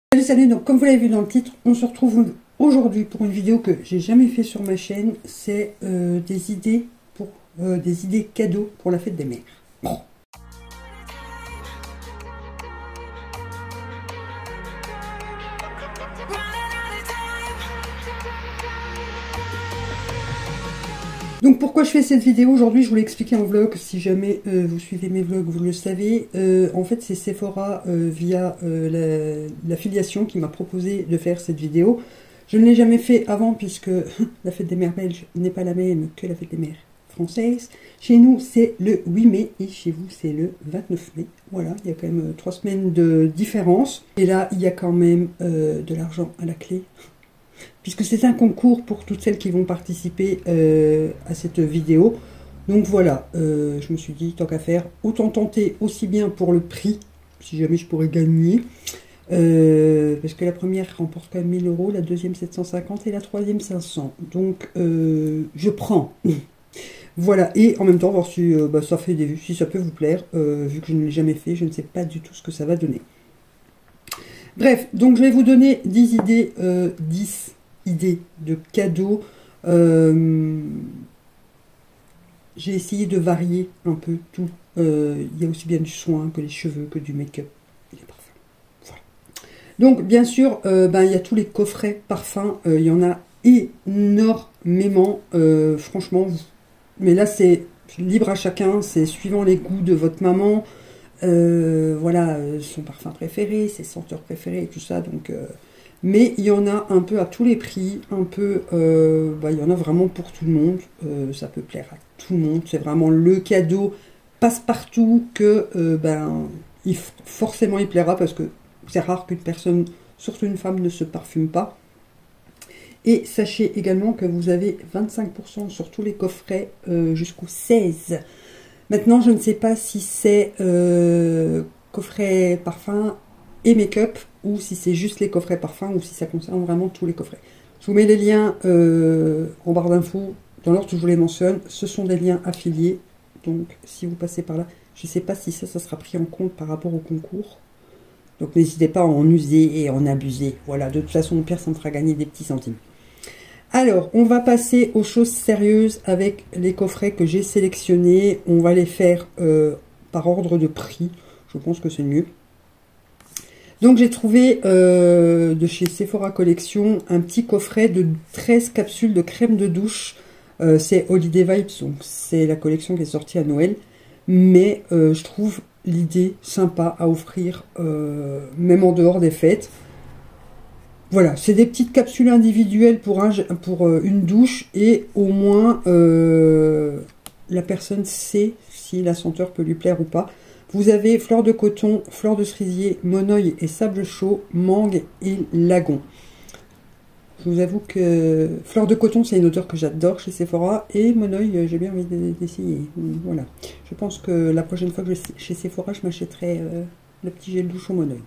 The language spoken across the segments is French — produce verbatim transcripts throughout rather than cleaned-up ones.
Salut, salut, donc comme vous l'avez vu dans le titre, on se retrouve aujourd'hui pour une vidéo que j'ai jamais fait sur ma chaîne. C'est euh, des idées pour euh, des idées cadeaux pour la fête des mères. Bon. Donc pourquoi je fais cette vidéo aujourd'hui, je voulais expliquer en vlog, si jamais euh, vous suivez mes vlogs, vous le savez. Euh, en fait c'est Sephora euh, via euh, l'affiliation qui m'a proposé de faire cette vidéo. Je ne l'ai jamais fait avant puisque la fête des mères belges n'est pas la même que la fête des mères françaises. Chez nous c'est le huit mai et chez vous c'est le vingt-neuf mai. Voilà, il y a quand même trois semaines de différence. Et là il y a quand même euh, de l'argent à la clé. Puisque c'est un concours pour toutes celles qui vont participer euh, à cette vidéo. Donc voilà, euh, je me suis dit, tant qu'à faire, autant tenter aussi bien pour le prix, si jamais je pourrais gagner. Euh, parce que la première remporte quand même mille euros, la deuxième sept cent cinquante et la troisième cinq cents. Donc euh, je prends. Voilà, et en même temps, voir si euh, bah, ça fait des vues, si ça peut vous plaire. Euh, vu que je ne l'ai jamais fait, je ne sais pas du tout ce que ça va donner. Bref, donc je vais vous donner dix idées, euh, dix idées de cadeaux. Euh, J'ai essayé de varier un peu tout. Euh, il y a aussi bien du soin que les cheveux, que du make-up et les parfums. Voilà. Donc bien sûr, euh, ben, il y a tous les coffrets parfums. Euh, il y en a énormément, euh, franchement. Mais là, c'est libre à chacun. C'est suivant les goûts de votre maman. Euh, voilà, euh, son parfum préféré, ses senteurs préférées et tout ça. Donc, euh, mais il y en a un peu à tous les prix, un peu, euh, bah, il y en a vraiment pour tout le monde. Euh, ça peut plaire à tout le monde. C'est vraiment le cadeau passe-partout que euh, ben, il, forcément il plaira parce que c'est rare qu'une personne, surtout une femme, ne se parfume pas. Et sachez également que vous avez vingt-cinq pour cent sur tous les coffrets euh, jusqu'au seize. Maintenant, je ne sais pas si c'est euh, coffret parfum et make-up ou si c'est juste les coffrets parfum ou si ça concerne vraiment tous les coffrets. Je vous mets les liens euh, en barre d'infos dans l'ordre que je vous les mentionne. Ce sont des liens affiliés. Donc, si vous passez par là, je ne sais pas si ça, ça sera pris en compte par rapport au concours. Donc, n'hésitez pas à en user et en abuser. Voilà, de toute façon, au pire, ça me fera gagner des petits centimes. Alors, on va passer aux choses sérieuses avec les coffrets que j'ai sélectionnés. On va les faire euh, par ordre de prix. Je pense que c'est mieux. Donc, j'ai trouvé euh, de chez Sephora Collection un petit coffret de treize capsules de crème de douche. Euh, c'est Holiday Vibes, donc c'est la collection qui est sortie à Noël. Mais euh, je trouve l'idée sympa à offrir, euh, même en dehors des fêtes. Voilà, c'est des petites capsules individuelles pour, un, pour une douche et au moins euh, la personne sait si la senteur peut lui plaire ou pas. Vous avez fleur de coton, fleur de cerisier, monoeil et sable chaud, mangue et lagon. Je vous avoue que fleur de coton, c'est une odeur que j'adore chez Sephora et monoeil, j'ai bien envie d'essayer. Voilà, je pense que la prochaine fois que je vais chez Sephora, je m'achèterai euh, le petit gel douche au monoeil.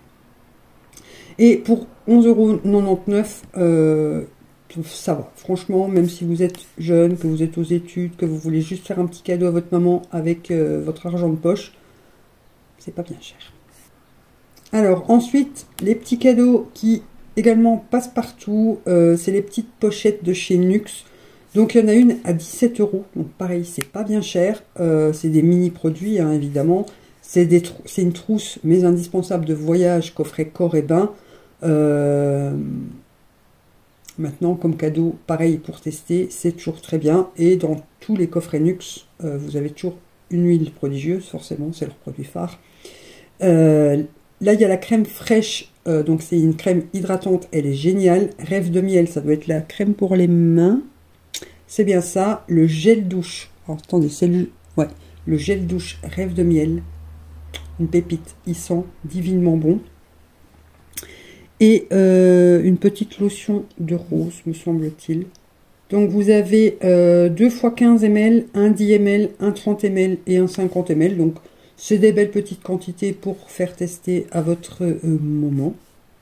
Et pour onze euros quatre-vingt-dix-neuf, euh, ça va. Franchement, même si vous êtes jeune, que vous êtes aux études, que vous voulez juste faire un petit cadeau à votre maman avec euh, votre argent de poche, c'est pas bien cher. Alors, ensuite, les petits cadeaux qui également passent partout, euh, c'est les petites pochettes de chez Nuxe. Donc, il y en a une à dix-sept euros. Donc, pareil, c'est pas bien cher. Euh, c'est des mini-produits, hein, évidemment. C'est une trousse, mais indispensable de voyage, coffret corps et bain. Euh, maintenant, comme cadeau, pareil pour tester, c'est toujours très bien. Et dans tous les coffrets Nuxe, euh, vous avez toujours une huile prodigieuse, forcément, c'est leur produit phare. Euh, là, il y a la crème fraîche, euh, donc c'est une crème hydratante, elle est géniale. Rêve de miel, ça doit être la crème pour les mains. C'est bien ça. Le gel douche, alors, attendez, c'est le, ouais, le gel douche Rêve de miel. Une pépite, il sent divinement bon. Et euh, une petite lotion de rose, me semble-t-il. Donc vous avez euh, deux fois quinze millilitres, un dix millilitres, un trente millilitres et un cinquante millilitres. Donc c'est des belles petites quantités pour faire tester à votre euh, moment.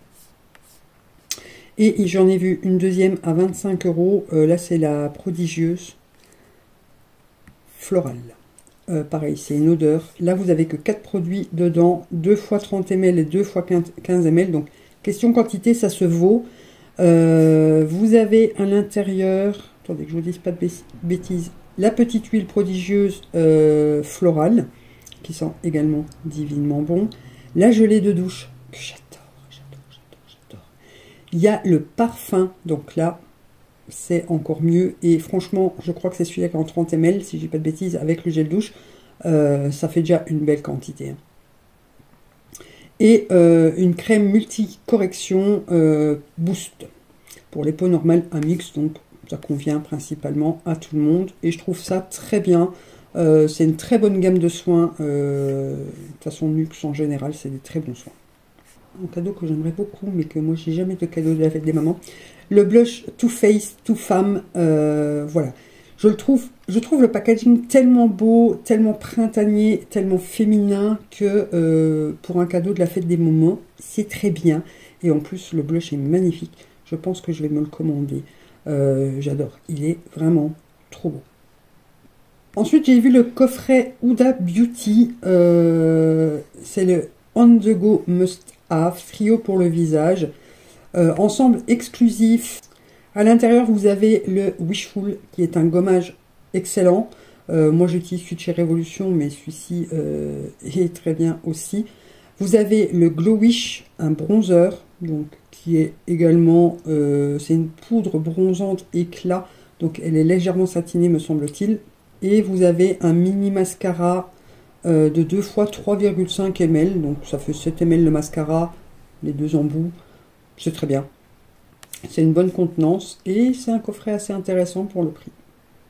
Et j'en ai vu une deuxième à vingt-cinq euros. Euh, là c'est la prodigieuse florale. Euh, pareil, c'est une odeur. Là, vous avez que quatre produits dedans, deux fois trente millilitres et deux fois quinze millilitres. Donc, Question quantité, ça se vaut. Euh, vous avez à l'intérieur, attendez que je vous dise pas de bêtises, la petite huile prodigieuse euh, florale, qui sent également divinement bon. La gelée de douche, que j'adore, j'adore, j'adore, j'adore. Il y a le parfum, donc là, c'est encore mieux. Et franchement, je crois que c'est celui-là qui est en trente millilitres, si je dis pas de bêtises, avec le gel douche. Euh, ça fait déjà une belle quantité. Et euh, une crème multi-correction euh, Boost. Pour les peaux normales, un mix, donc ça convient principalement à tout le monde. Et je trouve ça très bien. Euh, c'est une très bonne gamme de soins. Euh, de toute façon, Nuxe en général, c'est des très bons soins. Un cadeau que j'aimerais beaucoup, mais que moi, j'ai jamais de cadeau de la fête des mamans. Le blush Too Faced, Too Femme. Euh, voilà. Je le trouve, je trouve le packaging tellement beau, tellement printanier, tellement féminin que euh, pour un cadeau de la fête des mamans, c'est très bien. Et en plus, le blush est magnifique. Je pense que je vais me le commander. Euh, J'adore. Il est vraiment trop beau. Ensuite, j'ai vu le coffret Huda Beauty. Euh, c'est le On The Go Must Have, trio pour le visage. Euh, ensemble exclusif. À l'intérieur, vous avez le Wishful, qui est un gommage excellent. Euh, moi, j'utilise celui de chez Révolution, mais celui-ci euh, est très bien aussi. Vous avez le Glow Wish, un bronzer, donc qui est également, euh, c'est une poudre bronzante éclat, donc elle est légèrement satinée, me semble-t-il. Et vous avez un mini mascara euh, de deux fois trois virgule cinq millilitres, donc ça fait sept millilitres le mascara, les deux embouts, c'est très bien. C'est une bonne contenance et c'est un coffret assez intéressant pour le prix.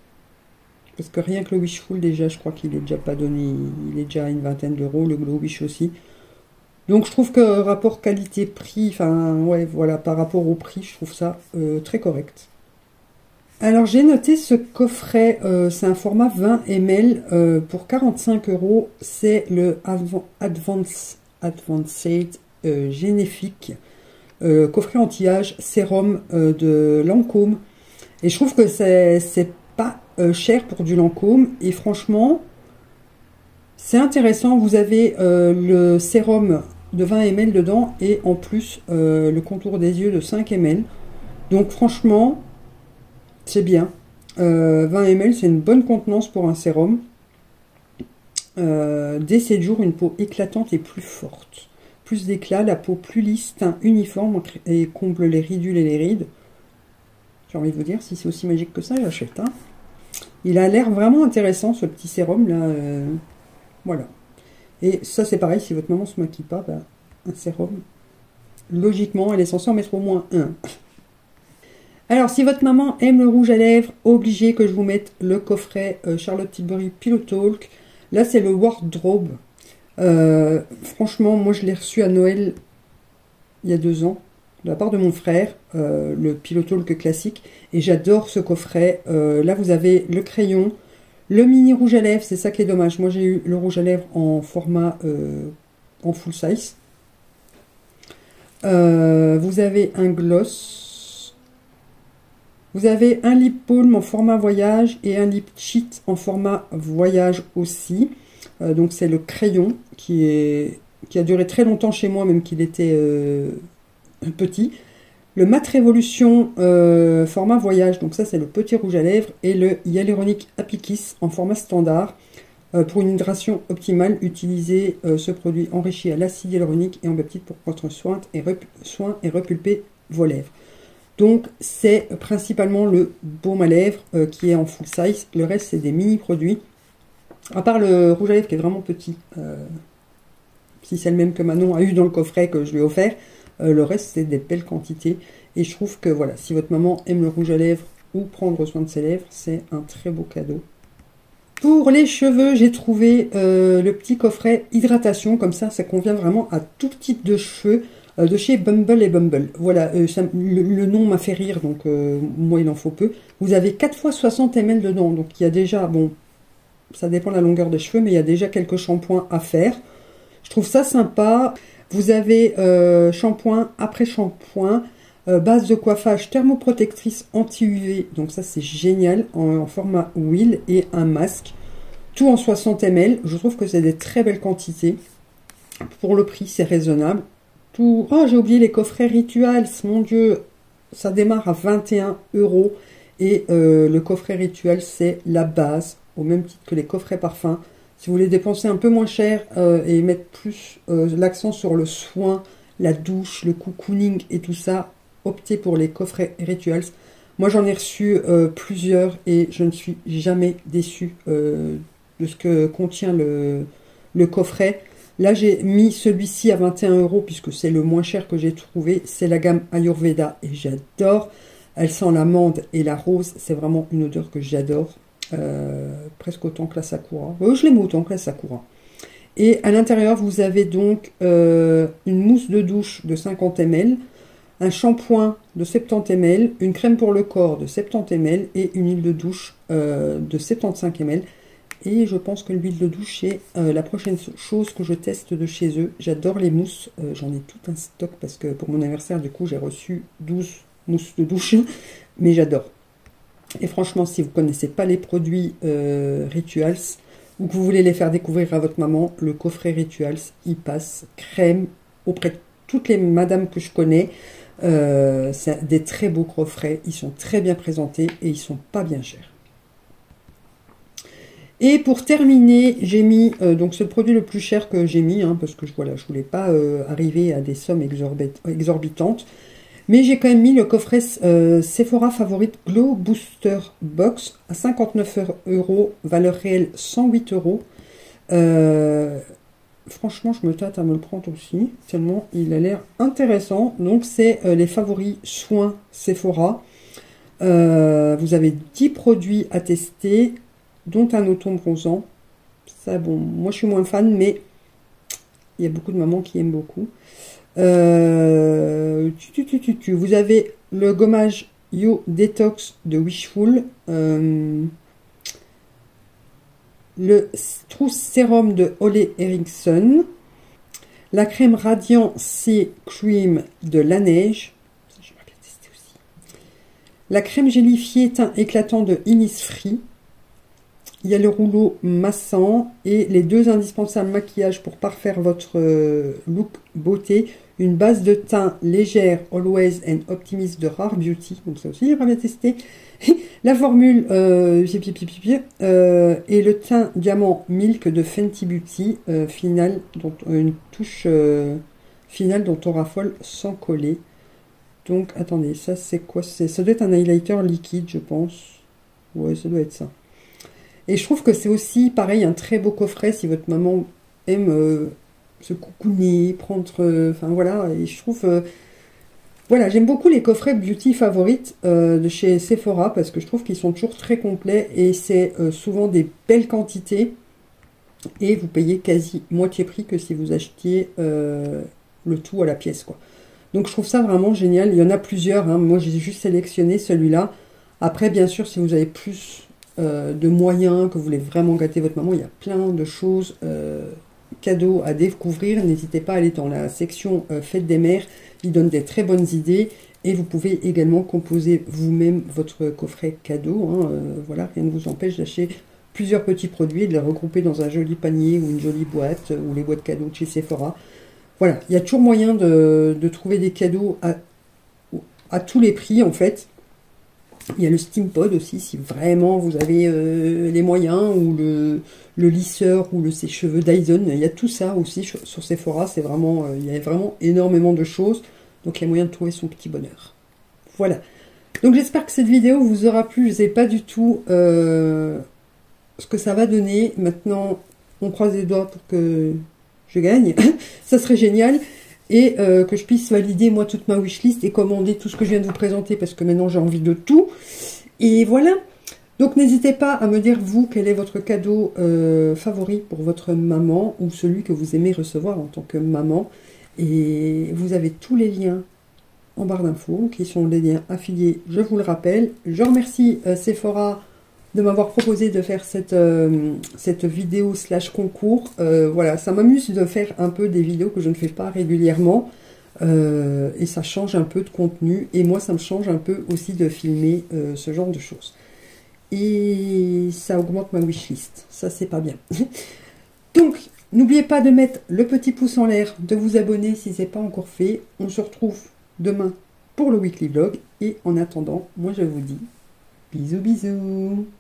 Parce que rien que le Wishful, déjà, je crois qu'il est déjà pas donné, il est déjà à une vingtaine d'euros, le Glow Wish aussi. Donc je trouve que rapport qualité-prix, enfin ouais, voilà, par rapport au prix, je trouve ça euh, très correct. Alors j'ai noté ce coffret, euh, c'est un format vingt millilitres euh, pour quarante-cinq euros. C'est le Advanced, Advanced euh, Généfique. Euh, coffret anti-âge sérum euh, de Lancôme, et je trouve que c'est pas euh, cher pour du Lancôme, et franchement c'est intéressant. Vous avez euh, le sérum de vingt millilitres dedans et en plus euh, le contour des yeux de cinq millilitres, donc franchement c'est bien. euh, vingt millilitres, c'est une bonne contenance pour un sérum. Euh, dès sept jours, une peau éclatante et plus forte. Plus d'éclat, la peau plus lisse, teint uniforme et comble les ridules et les rides. J'ai envie de vous dire, si c'est aussi magique que ça, j'achète. Hein. Il a l'air vraiment intéressant, ce petit sérum là. Euh, voilà. Et ça, c'est pareil, si votre maman se maquille pas, ben, un sérum, logiquement, elle est censée en mettre au moins un. Alors, si votre maman aime le rouge à lèvres, obligé que je vous mette le coffret euh, Charlotte Tilbury Pillow Talk. Là, c'est le Wardrobe. Euh, franchement, moi je l'ai reçu à Noël il y a deux ans de la part de mon frère, euh, le Pillow Talk classique, et j'adore ce coffret. Euh, là vous avez le crayon, le mini rouge à lèvres, c'est ça qui est dommage. Moi j'ai eu le rouge à lèvres en format euh, en full size. Euh, vous avez un gloss, vous avez un lip balm en format voyage et un lip cheat en format voyage aussi. Euh, donc c'est le crayon qui, est, qui a duré très longtemps chez moi, même qu'il était euh, petit. Le Mat Révolution euh, format voyage, donc ça c'est le petit rouge à lèvres. Et le Hyaluronic Appliquis en format standard. Euh, pour une hydration optimale, utilisez euh, ce produit enrichi à l'acide hyaluronique et en peptide pour prendre soin et, soin et repulper vos lèvres. Donc c'est principalement le baume à lèvres euh, qui est en full size. Le reste c'est des mini produits. À part le rouge à lèvres qui est vraiment petit, euh, si c'est le même que Manon a eu dans le coffret que je lui ai offert, euh, le reste c'est des belles quantités. Et je trouve que voilà, si votre maman aime le rouge à lèvres ou prendre soin de ses lèvres, c'est un très beau cadeau. Pour les cheveux, j'ai trouvé euh, le petit coffret hydratation, comme ça, ça convient vraiment à tout type de cheveux, euh, de chez Bumble et Bumble. Voilà, euh, ça, le, le nom m'a fait rire, donc euh, moi il en faut peu. Vous avez quatre fois soixante millilitres dedans, donc il y a déjà, bon, ça dépend de la longueur des cheveux, mais il y a déjà quelques shampoings à faire. Je trouve ça sympa. Vous avez euh, shampoing après shampoing, euh, base de coiffage thermoprotectrice anti-U V, donc ça c'est génial, en, en format huile, et un masque, tout en soixante millilitres. Je trouve que c'est des très belles quantités. Pour le prix, c'est raisonnable. tout... Oh, j'ai oublié les coffrets Rituals, mon Dieu. Ça démarre à vingt et un euros. Et euh, le coffret Rituals, c'est la base, au même titre que les coffrets parfums. Si vous voulez dépenser un peu moins cher euh, et mettre plus euh, l'accent sur le soin, la douche, le cocooning et tout ça, optez pour les coffrets Rituals. Moi, j'en ai reçu euh, plusieurs et je ne suis jamais déçue euh, de ce que contient le, le coffret. Là, j'ai mis celui-ci à vingt et un euros puisque c'est le moins cher que j'ai trouvé. C'est la gamme Ayurveda et j'adore. Elle sent l'amande et la rose. C'est vraiment une odeur que j'adore. Euh, presque autant que la Sakura. Oui, je l'aime autant que la Sakura. Et à l'intérieur, vous avez donc euh, une mousse de douche de cinquante millilitres, un shampoing de soixante-dix millilitres, une crème pour le corps de soixante-dix millilitres et une huile de douche euh, de soixante-quinze millilitres. Et je pense que l'huile de douche est euh, la prochaine chose que je teste de chez eux. J'adore les mousses. Euh, J'en ai tout un stock parce que pour mon anniversaire, du coup, j'ai reçu douze mousses de douche. Mais j'adore. Et franchement, si vous ne connaissez pas les produits euh, Rituals ou que vous voulez les faire découvrir à votre maman, le coffret Rituals, il passe crème auprès de toutes les madames que je connais. Euh, c'est des très beaux coffrets. Ils sont très bien présentés et ils ne sont pas bien chers. Et pour terminer, j'ai mis, euh, donc c'est le produit le plus cher que j'ai mis, hein, parce que je voilà, je voulais pas euh, arriver à des sommes exorbit exorbitantes. Mais j'ai quand même mis le coffret euh, Sephora Favorite Glow Booster Box à cinquante-neuf euros, valeur réelle cent huit euros. Euh, franchement, je me tâte à me le prendre aussi, tellement il a l'air intéressant. Donc, c'est euh, les favoris soins Sephora. Euh, vous avez dix produits à tester, dont un auto-bronzant. Ça, bon, moi je suis moins fan, mais il y a beaucoup de mamans qui aiment beaucoup. Euh, tu, tu, tu, tu, tu. Vous avez le gommage Yo Detox de Wishful, euh, le Trousse Sérum de Ole Henriksen, la crème Radiant C Cream de Laneige, ça j'aimerais bien tester aussi, la crème gélifiée teint éclatant de Innisfree. Il y a le rouleau massant et les deux indispensables maquillages pour parfaire votre look beauté. Une base de teint légère Always and Optimist de Rare Beauty. Donc ça aussi, j'aimerais bien tester. La formule euh, euh, et le teint diamant Milk de Fenty Beauty. Euh, finale, dont, une touche euh, finale dont on raffole sans coller. Donc, attendez, ça c'est quoi? Ça doit être un highlighter liquide, je pense. Ouais, ça doit être ça. Et je trouve que c'est aussi, pareil, un très beau coffret si votre maman aime euh, se coucouner, prendre... Euh, enfin, voilà, et je trouve... Euh, voilà, j'aime beaucoup les coffrets beauty favorites euh, de chez Sephora parce que je trouve qu'ils sont toujours très complets et c'est euh, souvent des belles quantités et vous payez quasi moitié prix que si vous achetiez euh, le tout à la pièce, quoi. Donc, je trouve ça vraiment génial. Il y en a plusieurs, hein. Moi, j'ai juste sélectionné celui-là. Après, bien sûr, si vous avez plus... Euh, de moyens, que vous voulez vraiment gâter votre maman, il y a plein de choses euh, cadeaux à découvrir. N'hésitez pas à aller dans la section euh, Fête des mères, ils donnent des très bonnes idées et vous pouvez également composer vous-même votre coffret cadeau, hein. Euh, voilà, rien ne vous empêche d'acheter plusieurs petits produits et de les regrouper dans un joli panier ou une jolie boîte ou les boîtes cadeaux de chez Sephora. Voilà, il y a toujours moyen de, de trouver des cadeaux à, à tous les prix en fait. Il y a le Steampod aussi, si vraiment vous avez euh, les moyens, ou le, le lisseur, ou le sèche-cheveux Dyson. Il y a tout ça aussi sur, sur Sephora. C'est vraiment, euh, il y a vraiment énormément de choses. Donc il y a moyen de trouver son petit bonheur. Voilà. Donc j'espère que cette vidéo vous aura plu. Je ne sais pas du tout euh, ce que ça va donner. Maintenant, on croise les doigts pour que je gagne. Ça serait génial. Et euh, que je puisse valider moi toute ma wishlist et commander tout ce que je viens de vous présenter parce que maintenant j'ai envie de tout. Et voilà. Donc n'hésitez pas à me dire vous quel est votre cadeau euh, favori pour votre maman ou celui que vous aimez recevoir en tant que maman. Et vous avez tous les liens en barre d'infos qui sont des liens affiliés, je vous le rappelle. Je remercie euh, Sephora de m'avoir proposé de faire cette, euh, cette vidéo slash concours. Euh, voilà, ça m'amuse de faire un peu des vidéos que je ne fais pas régulièrement. Euh, et ça change un peu de contenu. Et moi, ça me change un peu aussi de filmer euh, ce genre de choses. Et ça augmente ma wishlist. Ça, c'est pas bien. Donc, N'oubliez pas de mettre le petit pouce en l'air, de vous abonner si ce n'est pas encore fait. On se retrouve demain pour le weekly vlog. Et en attendant, moi je vous dis bisous bisous.